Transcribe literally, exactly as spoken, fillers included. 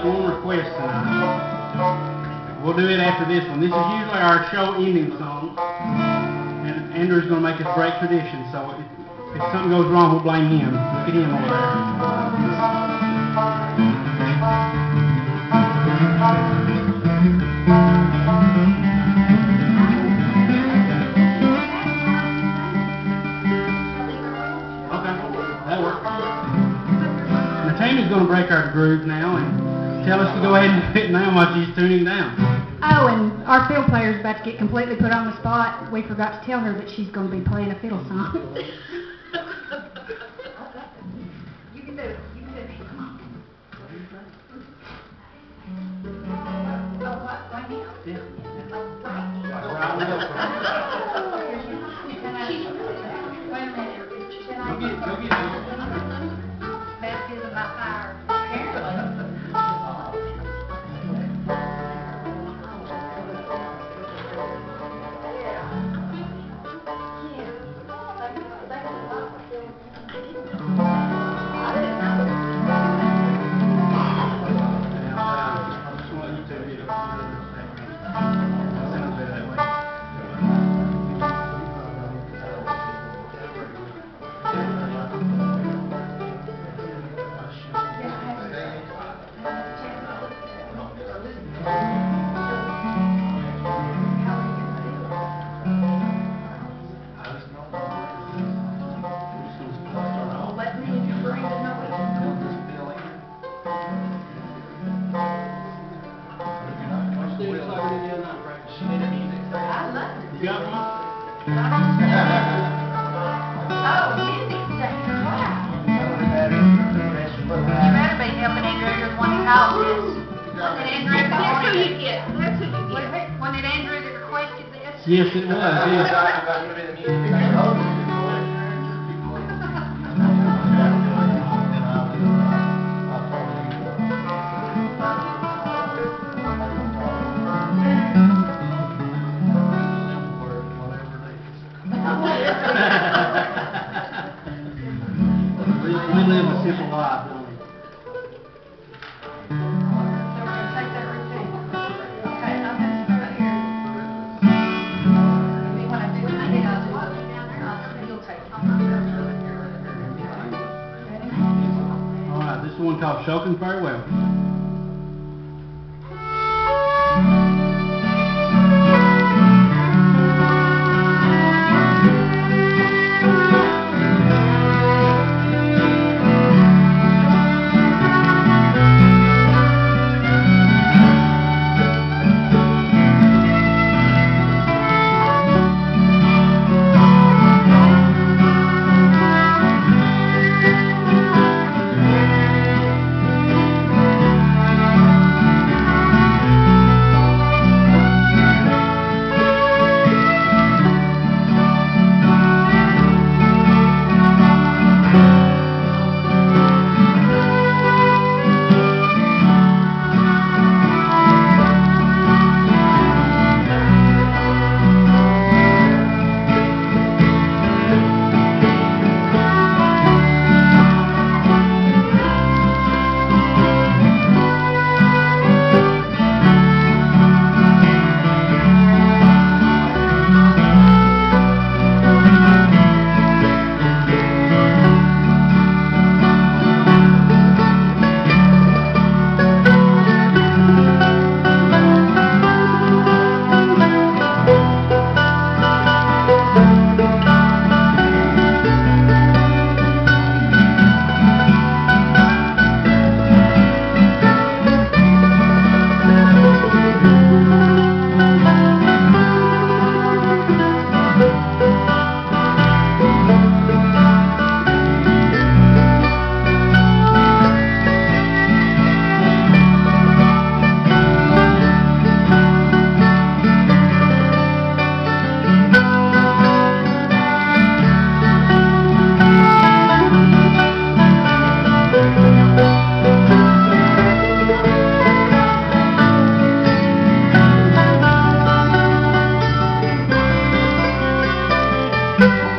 got one request tonight. We'll do it after this one. This is usually our show ending song. And Andrew's going to make us break tradition, so if, if something goes wrong, we'll blame him. Look at him over there. Tammy's going to break our groove now and tell us to go ahead and do it now while she's tuning down. Oh, and our fiddle player's about to get completely put on the spot. We forgot to tell her that she's going to be playing a fiddle song. You can do it. You can do it. Come on. Oh, what? Right now? Yeah. Wait a minute. Go get it. Go get it. Baptism by fire. You got one? Oh, Mindy. Wow. You better be helping Andrew with one he called this. One that Andrew That's who you get. That's who you get. One that Andrew that requested this. Yes, it was. Yes. we, we live a simple life, don't we? So we're going to take that routine. Okay, I'm going to start here. Maybe when I do it, I think I'll do it down there. I'll, you'll take it. Ready? All right, this is one called Shokin' Farewell. Thank you.